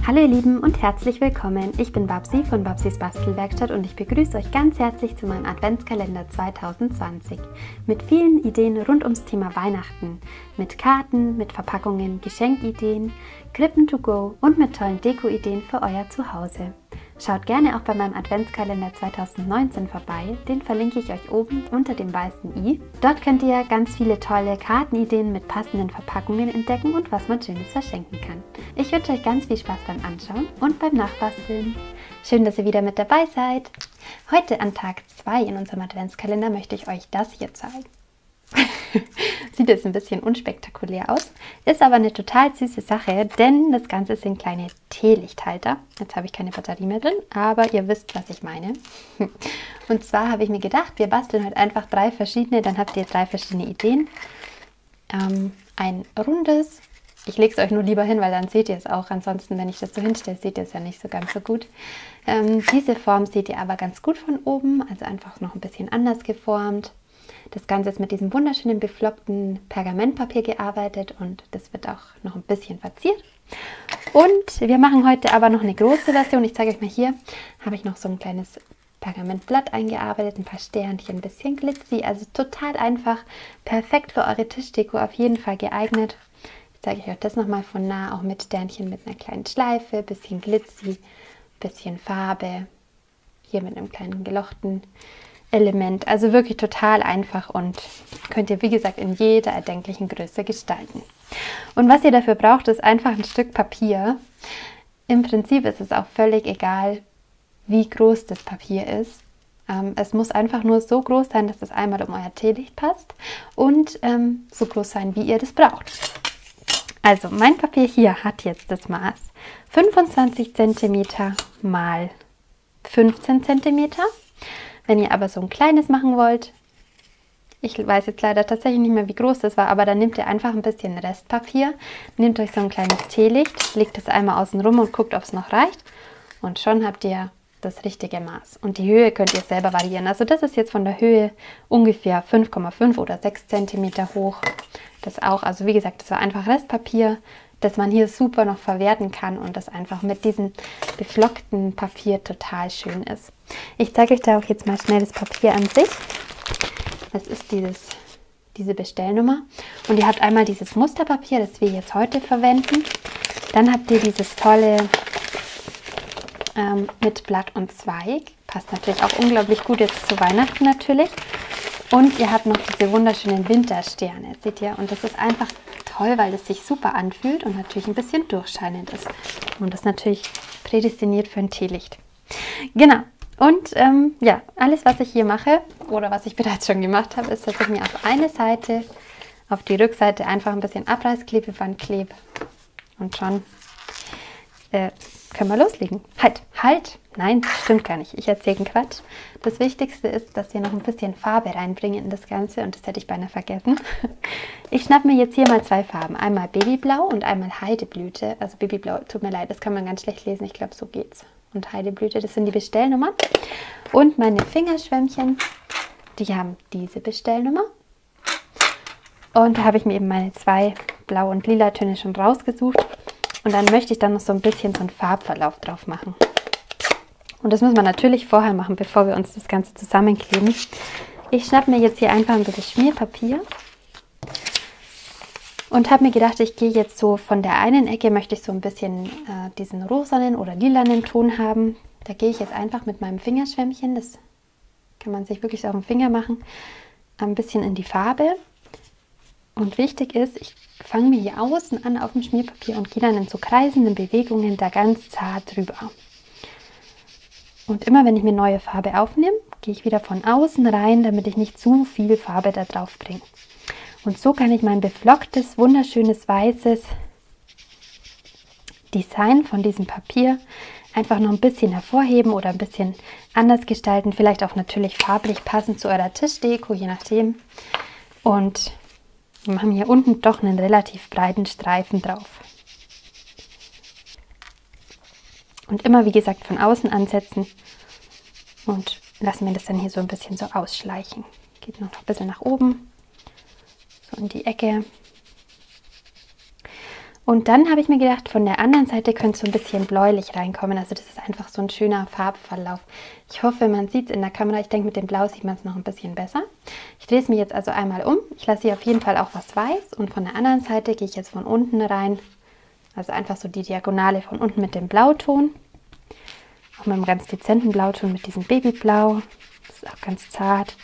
Hallo ihr Lieben und herzlich willkommen. Ich bin Babsi von Babsis Bastelwerkstatt und ich begrüße euch ganz herzlich zu meinem Adventskalender 2020 mit vielen Ideen rund ums Thema Weihnachten, mit Karten, mit Verpackungen, Geschenkideen, Krippen to go und mit tollen Deko-Ideen für euer Zuhause. Schaut gerne auch bei meinem Adventskalender 2019 vorbei, den verlinke ich euch oben unter dem weißen i. Dort könnt ihr ganz viele tolle Kartenideen mit passenden Verpackungen entdecken und was man Schönes verschenken kann. Ich wünsche euch ganz viel Spaß beim Anschauen und beim Nachbasteln. Schön, dass ihr wieder mit dabei seid. Heute an Tag 2 in unserem Adventskalender möchte ich euch das hier zeigen. Sieht jetzt ein bisschen unspektakulär aus, ist aber eine total süße Sache, denn das Ganze sind kleine Teelichthalter. Jetzt habe ich keine Batterie mehr drin, aber ihr wisst, was ich meine. Und zwar habe ich mir gedacht, wir basteln heute einfach 3 verschiedene, dann habt ihr 3 verschiedene Ideen. Ein rundes, ich lege es euch nur lieber hin, weil dann seht ihr es auch. Ansonsten, wenn ich das so hinstelle, seht ihr es ja nicht so ganz so gut. Diese Form seht ihr aber ganz gut von oben, also einfach noch ein bisschen anders geformt. Das Ganze ist mit diesem wunderschönen beflockten Pergamentpapier gearbeitet und das wird auch noch ein bisschen verziert. Und wir machen heute aber noch eine große Version. Ich zeige euch mal hier, habe ich noch so ein kleines Pergamentblatt eingearbeitet, ein paar Sternchen, ein bisschen glitzy, also total einfach, perfekt für eure Tischdeko, auf jeden Fall geeignet. Ich zeige euch das nochmal von nah, auch mit Sternchen, mit einer kleinen Schleife, bisschen glitzy, bisschen Farbe, hier mit einem kleinen gelochten Element, also wirklich total einfach und könnt ihr, wie gesagt, in jeder erdenklichen Größe gestalten. Und was ihr dafür braucht, ist einfach ein Stück Papier. Im Prinzip ist es auch völlig egal, wie groß das Papier ist. Es muss einfach nur so groß sein, dass es einmal um euer Teelicht passt und so groß sein, wie ihr das braucht. Also mein Papier hier hat jetzt das Maß 25 cm mal 15 cm. Wenn ihr aber so ein kleines machen wollt, ich weiß jetzt leider tatsächlich nicht mehr, wie groß das war, aber dann nehmt ihr einfach ein bisschen Restpapier, nehmt euch so ein kleines Teelicht, legt es einmal außen rum und guckt, ob es noch reicht und schon habt ihr das richtige Maß. Und die Höhe könnt ihr selber variieren. Also das ist jetzt von der Höhe ungefähr 5,5 oder 6 cm hoch. Das auch, also wie gesagt, das war einfach Restpapier, das man hier super noch verwerten kann und das einfach mit diesem beflockten Papier total schön ist. Ich zeige euch da auch jetzt mal schnell das Papier an sich. Das ist diese Bestellnummer und ihr habt einmal dieses Musterpapier, das wir jetzt heute verwenden. Dann habt ihr dieses tolle mit Blatt und Zweig. Passt natürlich auch unglaublich gut jetzt zu Weihnachten natürlich. Und ihr habt noch diese wunderschönen Wintersterne, seht ihr? Und das ist einfach toll, weil es sich super anfühlt und natürlich ein bisschen durchscheinend ist. Und das natürlich prädestiniert für ein Teelicht. Genau. Und ja, alles, was ich hier mache oder was ich bereits schon gemacht habe, ist, dass ich mir auf eine Seite, auf die Rückseite einfach ein bisschen Abreißklebeband klebe. Und schon können wir loslegen. Halt! Nein, das stimmt gar nicht. Ich erzähle einen Quatsch. Das Wichtigste ist, dass wir noch ein bisschen Farbe reinbringen in das Ganze und das hätte ich beinahe vergessen. Ich schnappe mir jetzt hier mal 2 Farben. Einmal Babyblau und einmal Heideblüte. Also Babyblau, tut mir leid, das kann man ganz schlecht lesen. Ich glaube, so geht's. Und Heideblüte, das sind die Bestellnummern. Und meine Fingerschwämmchen, die haben diese Bestellnummer. Und da habe ich mir eben meine 2 Blau- und Lila-Töne schon rausgesucht. Und dann möchte ich dann noch so ein bisschen so einen Farbverlauf drauf machen. Und das müssen wir natürlich vorher machen, bevor wir uns das Ganze zusammenkleben. Ich schnappe mir jetzt hier einfach ein bisschen Schmierpapier und habe mir gedacht, ich gehe jetzt so von der einen Ecke, möchte ich so ein bisschen diesen rosanen oder lilanen Ton haben. Da gehe ich jetzt einfach mit meinem Fingerschwämmchen, das kann man sich wirklich so auf den Finger machen, ein bisschen in die Farbe. Und wichtig ist, ich fange mir hier außen an auf dem Schmierpapier und gehe dann in so kreisenden Bewegungen da ganz zart drüber. Und immer wenn ich mir neue Farbe aufnehme, gehe ich wieder von außen rein, damit ich nicht zu viel Farbe da drauf bringe. Und so kann ich mein beflocktes, wunderschönes, weißes Design von diesem Papier einfach noch ein bisschen hervorheben oder ein bisschen anders gestalten. Vielleicht auch natürlich farblich passend zu eurer Tischdeko, je nachdem. Und wir machen hier unten doch einen relativ breiten Streifen drauf. Und immer, wie gesagt, von außen ansetzen und lassen wir das dann hier so ein bisschen so ausschleichen. Geht noch ein bisschen nach oben, so in die Ecke. Und dann habe ich mir gedacht, von der anderen Seite könnte so ein bisschen bläulich reinkommen. Also das ist einfach so ein schöner Farbverlauf. Ich hoffe, man sieht es in der Kamera. Ich denke, mit dem Blau sieht man es noch ein bisschen besser. Ich drehe es mir jetzt also einmal um. Ich lasse hier auf jeden Fall auch was weiß. Und von der anderen Seite gehe ich jetzt von unten rein. Also einfach so die Diagonale von unten mit dem Blauton. Auch mit einem ganz dezenten Blauton mit diesem Babyblau. Das ist auch ganz zart.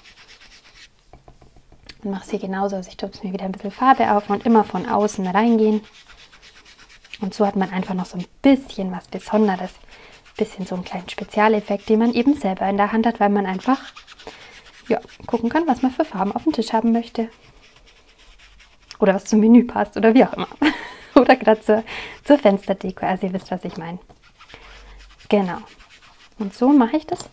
Und mache es hier genauso. Also ich tupfe mir wieder ein bisschen Farbe auf und immer von außen reingehen. Und so hat man einfach noch so ein bisschen was Besonderes. Ein bisschen so einen kleinen Spezialeffekt, den man eben selber in der Hand hat, weil man einfach gucken kann, was man für Farben auf dem Tisch haben möchte. Oder was zum Menü passt oder wie auch immer. Oder gerade zur Fensterdeko. Also ihr wisst, was ich meine. Genau. Und so mache ich das.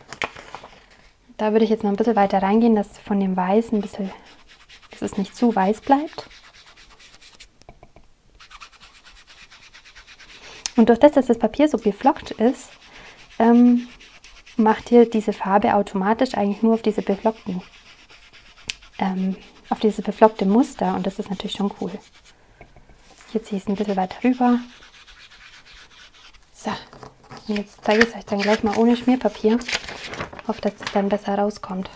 Da würde ich jetzt noch ein bisschen weiter reingehen, dass von dem Weiß ein bisschen, dass es nicht zu weiß bleibt. Und durch das, dass das Papier so beflockt ist, macht ihr diese Farbe automatisch eigentlich nur auf diese beflockte Muster. Und das ist natürlich schon cool. Hier ziehe ich es ein bisschen weiter rüber. So, und jetzt zeige ich es euch dann gleich mal ohne Schmierpapier. Ich hoffe, dass es dann besser rauskommt.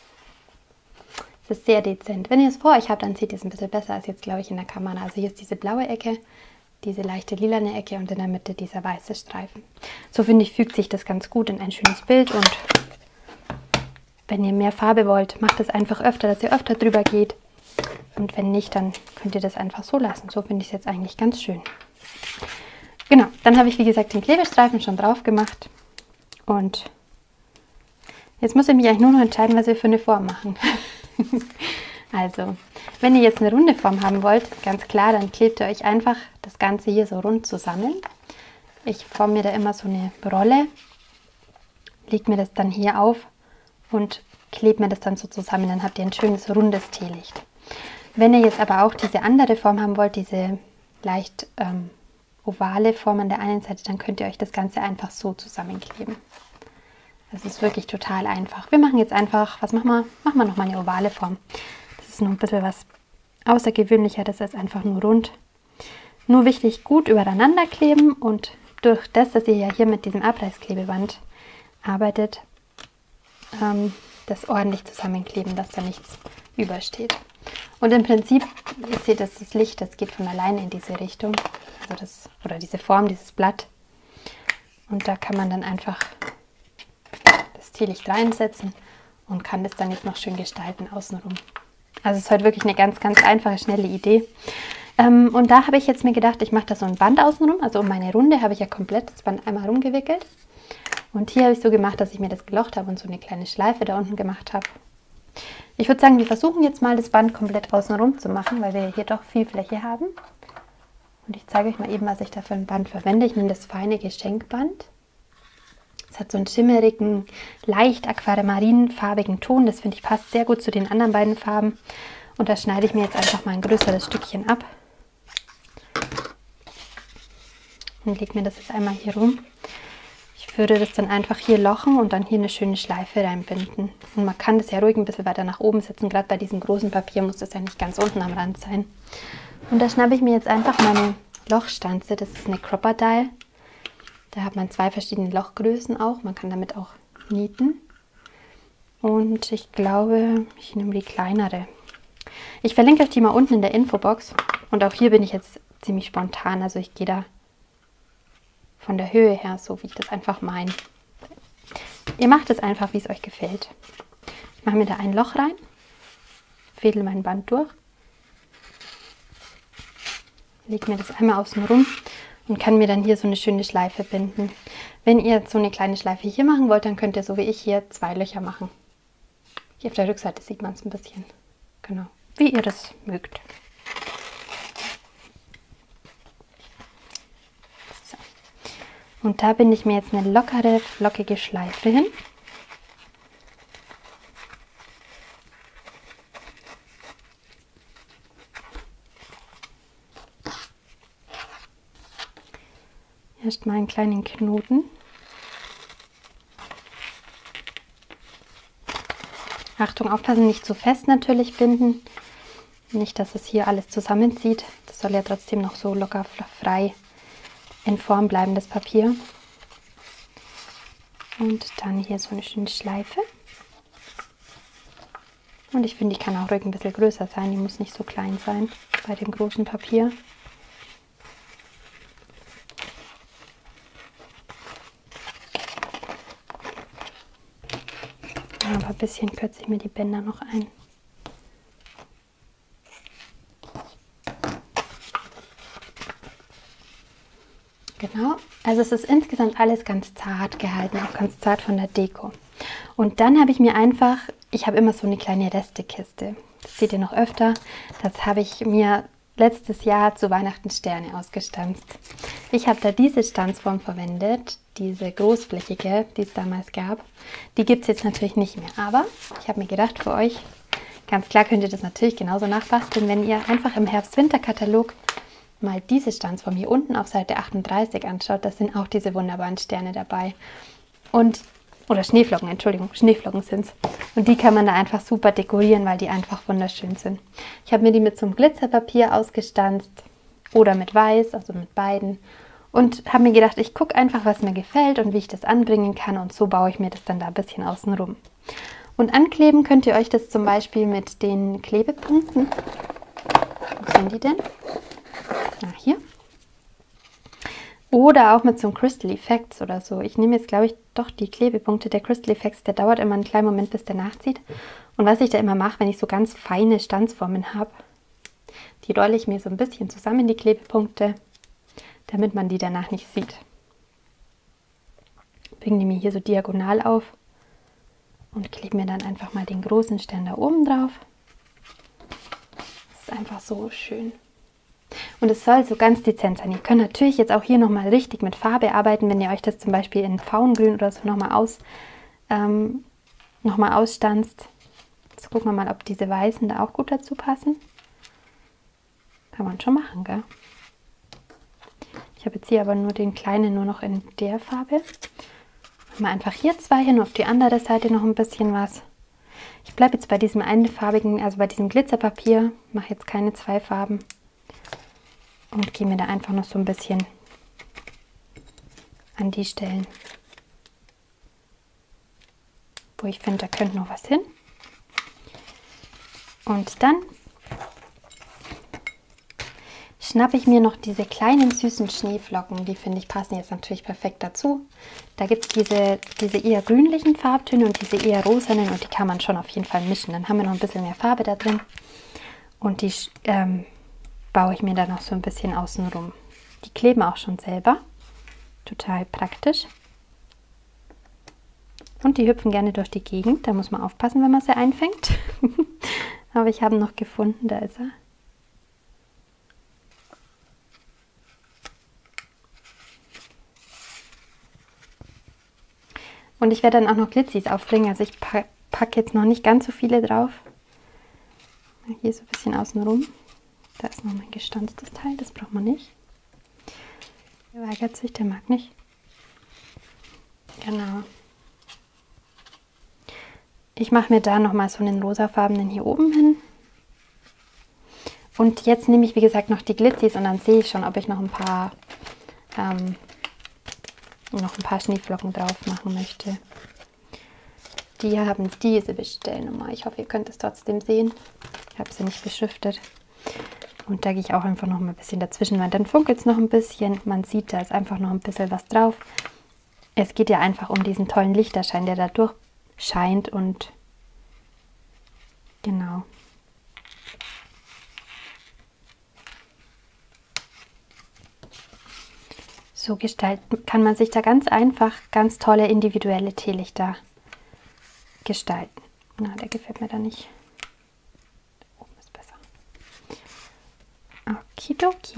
Es ist sehr dezent. Wenn ihr es vor euch habt, dann sieht ihr es ein bisschen besser als jetzt, glaube ich, in der Kamera. Also hier ist diese blaue Ecke, diese leichte lilane Ecke und in der Mitte dieser weiße Streifen. So finde ich, fügt sich das ganz gut in ein schönes Bild. Und wenn ihr mehr Farbe wollt, macht es einfach öfter, dass ihr öfter drüber geht. Und wenn nicht, dann könnt ihr das einfach so lassen. So finde ich es jetzt eigentlich ganz schön. Genau, dann habe ich, wie gesagt, den Klebestreifen schon drauf gemacht. Und jetzt muss ich mich eigentlich nur noch entscheiden, was wir für eine Form machen. Also, wenn ihr jetzt eine runde Form haben wollt, ganz klar, dann klebt ihr euch einfach das Ganze hier so rund zusammen. Ich forme mir da immer so eine Rolle, lege mir das dann hier auf und klebe mir das dann so zusammen. Dann habt ihr ein schönes rundes Teelicht. Wenn ihr jetzt aber auch diese andere Form haben wollt, diese leicht ovale Form an der einen Seite, dann könnt ihr euch das Ganze einfach so zusammenkleben. Das ist wirklich total einfach. Wir machen jetzt einfach, was machen wir? Machen wir nochmal eine ovale Form. Das ist noch ein bisschen was außergewöhnlicher, das ist einfach nur rund. Nur wichtig, gut übereinander kleben und durch das, dass ihr ja hier mit diesem Abreißklebeband arbeitet, das ordentlich zusammenkleben, dass da nichts übersteht. Und im Prinzip, ihr seht, dass das Licht, das geht von alleine in diese Richtung, also das, oder diese Form, dieses Blatt. Und da kann man dann einfach das Teelicht reinsetzen und kann das dann jetzt noch schön gestalten außenrum. Also es ist heute wirklich eine ganz, ganz einfache, schnelle Idee. Und da habe ich jetzt mir gedacht, ich mache da so ein Band außenrum. Also um meine Runde habe ich ja komplett das Band einmal rumgewickelt. Und hier habe ich so gemacht, dass ich mir das gelocht habe und so eine kleine Schleife da unten gemacht habe. Ich würde sagen, wir versuchen jetzt mal das Band komplett außenrum zu machen, weil wir hier doch viel Fläche haben. Und ich zeige euch mal eben, was ich da für ein Band verwende. Ich nehme das feine Geschenkband. Es hat so einen schimmerigen, leicht aquaramarinfarbigen Ton. Das finde ich passt sehr gut zu den anderen beiden Farben. Und da schneide ich mir jetzt einfach mal ein größeres Stückchen ab. Und lege mir das jetzt einmal hier rum. Ich würde das dann einfach hier lochen und dann hier eine schöne Schleife reinbinden. Und man kann das ja ruhig ein bisschen weiter nach oben setzen. Gerade bei diesem großen Papier muss das ja nicht ganz unten am Rand sein. Und da schnappe ich mir jetzt einfach meine Lochstanze. Das ist eine Crop-A-Dye. Da hat man 2 verschiedene Lochgrößen auch. Man kann damit auch nieten. Und ich glaube, ich nehme die kleinere. Ich verlinke euch die mal unten in der Infobox. Und auch hier bin ich jetzt ziemlich spontan. Also ich gehe da von der Höhe her, so wie ich das einfach meine. Ihr macht es einfach, wie es euch gefällt. Ich mache mir da ein Loch rein, fädel mein Band durch, lege mir das einmal außen rum und kann mir dann hier so eine schöne Schleife binden. Wenn ihr so eine kleine Schleife hier machen wollt, dann könnt ihr so wie ich hier 2 Löcher machen. Hier auf der Rückseite sieht man es ein bisschen. Genau, wie ihr das mögt. Und da binde ich mir jetzt eine lockere, flockige Schleife hin. Erst mal einen kleinen Knoten. Achtung, aufpassen, nicht zu fest natürlich binden. Nicht, dass es hier alles zusammenzieht. Das soll ja trotzdem noch so locker frei in Form bleiben, das Papier. Und dann hier so eine schöne Schleife. Und ich finde, die kann auch ruhig ein bisschen größer sein. Die muss nicht so klein sein bei dem großen Papier. Aber ein bisschen kürze ich mir die Bänder noch ein. Genau, also es ist insgesamt alles ganz zart gehalten, auch ganz zart von der Deko. Und dann habe ich mir einfach, ich habe immer so eine kleine Restekiste, das seht ihr noch öfter, das habe ich mir letztes Jahr zu Weihnachten Sterne ausgestanzt. Ich habe da diese Stanzform verwendet, diese großflächige, die es damals gab. Die gibt es jetzt natürlich nicht mehr, aber ich habe mir gedacht, für euch, ganz klar könnt ihr das natürlich genauso nachbasteln, wenn ihr einfach im Herbst-Winter-Katalog mal diese Stanzform hier unten auf Seite 38 anschaut. Da sind auch diese wunderbaren Sterne dabei. Oder Schneeflocken, Entschuldigung, Schneeflocken sind es. Und die kann man da einfach super dekorieren, weil die einfach wunderschön sind. Ich habe mir die mit so einem Glitzerpapier ausgestanzt oder mit Weiß, also mit beiden. Und habe mir gedacht, ich gucke einfach, was mir gefällt und wie ich das anbringen kann. Und so baue ich mir das dann da ein bisschen außen rum. Und ankleben könnt ihr euch das zum Beispiel mit den Klebepunkten. Wo sind die denn? Hier. Oder auch mit so einem Crystal Effects oder so. Ich nehme jetzt, glaube ich, doch die Klebepunkte. Der Crystal Effects, der dauert immer einen kleinen Moment, bis der nachzieht. Und was ich da immer mache, wenn ich so ganz feine Stanzformen habe, die rolle ich mir so ein bisschen zusammen, die Klebepunkte, damit man die danach nicht sieht. Bringe die mir hier so diagonal auf und klebe mir dann einfach mal den großen Stern da oben drauf. Das ist einfach so schön. Und es soll so ganz dezent sein. Ihr könnt natürlich jetzt auch hier nochmal richtig mit Farbe arbeiten, wenn ihr euch das zum Beispiel in Faungrün oder so nochmal ausstanzt. Jetzt gucken wir mal, ob diese weißen da auch gut dazu passen. Kann man schon machen, gell? Ich habe jetzt hier aber nur den kleinen nur noch in der Farbe. Machen wir einfach hier zwei hin, auf die andere Seite noch ein bisschen was. Ich bleibe jetzt bei diesem einfarbigen, also bei diesem Glitzerpapier. Mache jetzt keine zwei Farben. Und gehe mir da einfach noch so ein bisschen an die Stellen, wo ich finde, da könnte noch was hin. Und dann schnappe ich mir noch diese kleinen süßen Schneeflocken. Die finde ich passen jetzt natürlich perfekt dazu. Da gibt es diese eher grünlichen Farbtöne und diese eher rosanen und die kann man schon auf jeden Fall mischen. Dann haben wir noch ein bisschen mehr Farbe da drin. Und die baue ich mir dann noch so ein bisschen außen rum. Die kleben auch schon selber. Total praktisch. Und die hüpfen gerne durch die Gegend. Da muss man aufpassen, wenn man sie einfängt. Aber ich habe ihn noch gefunden. Da ist er. Und ich werde dann auch noch Glitzis aufbringen. Also ich packe jetzt noch nicht ganz so viele drauf. Hier so ein bisschen außen rum. Da ist noch mein gestanztes Teil, das braucht man nicht. Der weigert sich, der mag nicht. Genau. Ich mache mir da nochmal so einen rosafarbenen hier oben hin. Und jetzt nehme ich, wie gesagt, noch die Glitzis und dann sehe ich schon, ob ich noch ein paar Schneeflocken drauf machen möchte. Die haben diese Bestellnummer. Ich hoffe, ihr könnt es trotzdem sehen. Ich habe sie nicht beschriftet. Und da gehe ich auch einfach noch mal ein bisschen dazwischen, weil dann funkelt es noch ein bisschen. Man sieht, da ist einfach noch ein bisschen was drauf. Es geht ja einfach um diesen tollen Lichterschein, der da durchscheint und genau. So kann man sich da ganz einfach ganz tolle individuelle Teelichter gestalten. Na, der gefällt mir da nicht. Okidoki.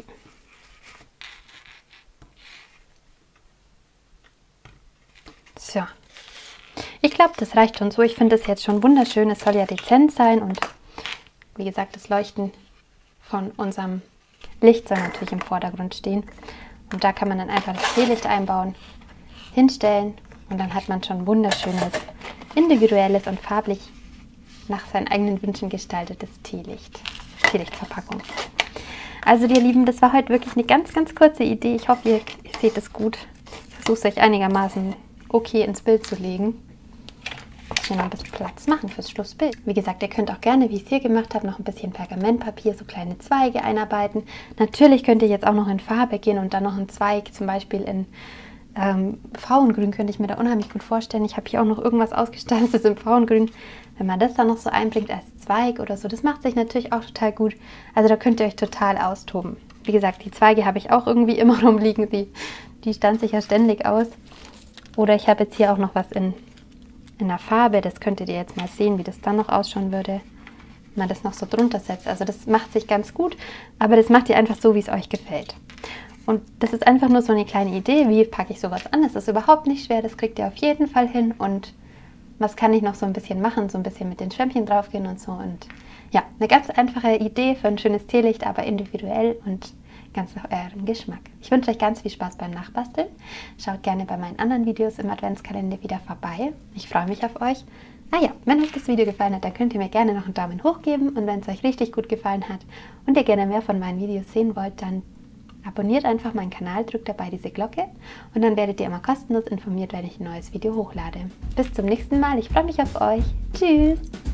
So. Ich glaube, das reicht schon so. Ich finde das jetzt schon wunderschön. Es soll ja dezent sein und wie gesagt, das Leuchten von unserem Licht soll natürlich im Vordergrund stehen. Und da kann man dann einfach das Teelicht einbauen, hinstellen und dann hat man schon wunderschönes, individuelles und farblich nach seinen eigenen Wünschen gestaltetes Teelicht. Teelichtverpackung. Also ihr Lieben, das war heute wirklich eine ganz, ganz kurze Idee. Ich hoffe, ihr seht es gut. Ich versuche es euch einigermaßen okay ins Bild zu legen. Hier noch ein bisschen Platz machen fürs Schlussbild. Wie gesagt, ihr könnt auch gerne, wie ich es hier gemacht habe, noch ein bisschen Pergamentpapier, so kleine Zweige einarbeiten. Natürlich könnt ihr jetzt auch noch in Farbe gehen und dann noch einen Zweig, zum Beispiel in Pfauengrün, könnte ich mir da unheimlich gut vorstellen. Ich habe hier auch noch irgendwas ausgestanztes in Pfauengrün. Wenn man das dann noch so einbringt als Zweig oder so, das macht sich natürlich auch total gut. Also da könnt ihr euch total austoben. Wie gesagt, die Zweige habe ich auch irgendwie immer rumliegen. Die stanze ich ja ständig aus. Oder ich habe jetzt hier auch noch was in der Farbe. Das könntet ihr jetzt mal sehen, wie das dann noch ausschauen würde, wenn man das noch so drunter setzt. Also das macht sich ganz gut, aber das macht ihr einfach so, wie es euch gefällt. Und das ist einfach nur so eine kleine Idee, wie packe ich sowas an. Das ist überhaupt nicht schwer, das kriegt ihr auf jeden Fall hin. Und was kann ich noch so ein bisschen machen, so ein bisschen mit den Schwämmchen draufgehen und so. Und ja, eine ganz einfache Idee für ein schönes Teelicht, aber individuell und ganz nach eurem Geschmack. Ich wünsche euch ganz viel Spaß beim Nachbasteln. Schaut gerne bei meinen anderen Videos im Adventskalender wieder vorbei. Ich freue mich auf euch. Ja, wenn euch das Video gefallen hat, dann könnt ihr mir gerne noch einen Daumen hoch geben. Und wenn es euch richtig gut gefallen hat und ihr gerne mehr von meinen Videos sehen wollt, dann abonniert einfach meinen Kanal, drückt dabei diese Glocke und dann werdet ihr immer kostenlos informiert, wenn ich ein neues Video hochlade. Bis zum nächsten Mal, ich freue mich auf euch. Tschüss!